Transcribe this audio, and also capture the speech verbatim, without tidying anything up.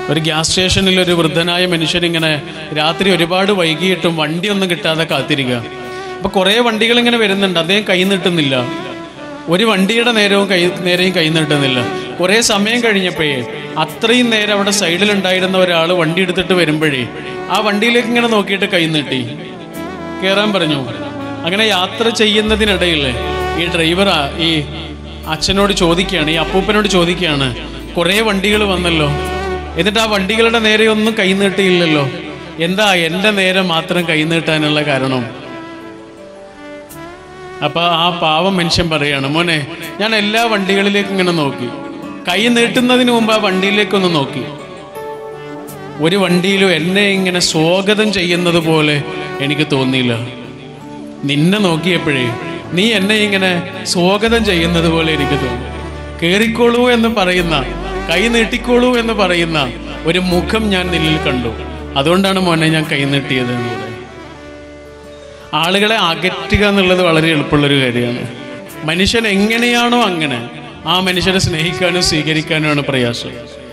ഒരു ഗ്യാസ് സ്റ്റേഷനിൽ ഒരു വൃദ്ധനായ മനുഷ്യനിങ്ങനെ രാത്രി ഒരുപാട് വൈകിയിട്ടും വണ്ടിയൊന്നും കിട്ടാതെ കാത്തിരിക്കുക. അപ്പോൾ കുറേ വണ്ടികൾ ഇങ്ങനെ വരുന്നുണ്ട്, അദ്ദേഹം കൈ നീട്ടുന്നില്ല. ഒരു വണ്ടിയുടെ നേരവും കൈ നേരെയും കൈ നീട്ടുന്നില്ല. കുറേ സമയം കഴിഞ്ഞപ്പോഴേ അത്രയും നേരം അവിടെ സൈഡിലുണ്ടായിരുന്ന ഒരാൾ വണ്ടി എടുത്തിട്ട് വരുമ്പോഴേ ആ വണ്ടിയിലേക്ക് ഇങ്ങനെ നോക്കിയിട്ട് കൈ നീട്ടി കയറാൻ പറഞ്ഞു. അങ്ങനെ യാത്ര ചെയ്യുന്നതിനിടയിൽ ഈ ഡ്രൈവർ ഈ അച്ഛനോട് ചോദിക്കുകയാണ്, ഈ അപ്പൂപ്പനോട് ചോദിക്കുകയാണ്, കുറേ വണ്ടികൾ വന്നല്ലോ, എന്നിട്ട് ആ വണ്ടികളുടെ നേരെ ഒന്നും കൈ നീട്ടിയില്ലല്ലോ, എന്താ എൻ്റെ നേരെ മാത്രം കൈ നീട്ടാനുള്ള കാരണം? അപ്പൊ ആ പാവം മനുഷ്യൻ പറയാണ്, മോനെ ഞാൻ എല്ലാ വണ്ടികളിലേക്കും ഇങ്ങനെ നോക്കി, കൈ നീട്ടുന്നതിന് മുമ്പ് ആ വണ്ടിയിലേക്കൊന്ന് നോക്കി, ഒരു വണ്ടിയിലും എന്നെ ഇങ്ങനെ സ്വാഗതം ചെയ്യുന്നത് പോലെ എനിക്ക് തോന്നിയില്ല. നിന്നെ നോക്കിയപ്പോഴേ നീ എന്നെ ഇങ്ങനെ സ്വാഗതം ചെയ്യുന്നത് പോലെ എനിക്ക് തോന്നി. കേറിക്കോളൂ എന്ന് പറയുന്ന, കൈ നീട്ടിക്കോളൂ എന്ന് പറയുന്ന ഒരു മുഖം ഞാൻ നിന്നിൽ കണ്ടു. അതുകൊണ്ടാണ് മോനെ ഞാൻ കൈ നീട്ടിയത് എന്ന് പറയും. ആളുകളെ അകറ്റുക എന്നുള്ളത് വളരെ എളുപ്പമുള്ളൊരു കാര്യമാണ്. മനുഷ്യൻ എങ്ങനെയാണോ അങ്ങനെ ആ മനുഷ്യനെ സ്നേഹിക്കാനും സ്വീകരിക്കാനുമാണ് പ്രയാസം.